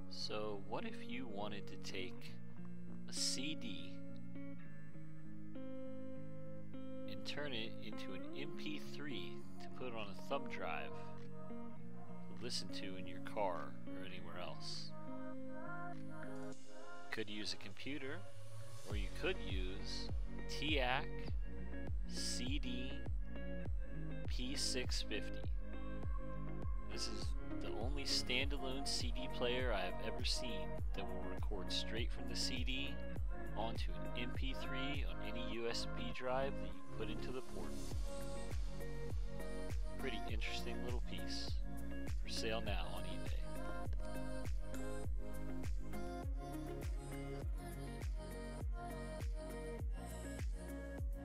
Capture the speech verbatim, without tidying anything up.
So what if you wanted to take a C D and turn it into an M P three to put on a thumb drive to listen to in your car or anywhere else? You could use a computer, or you could use T E A C C D P six fifty. This is the only standalone C D player I have ever seen that will record straight from the C D onto an M P three on any U S B drive that you put into the port.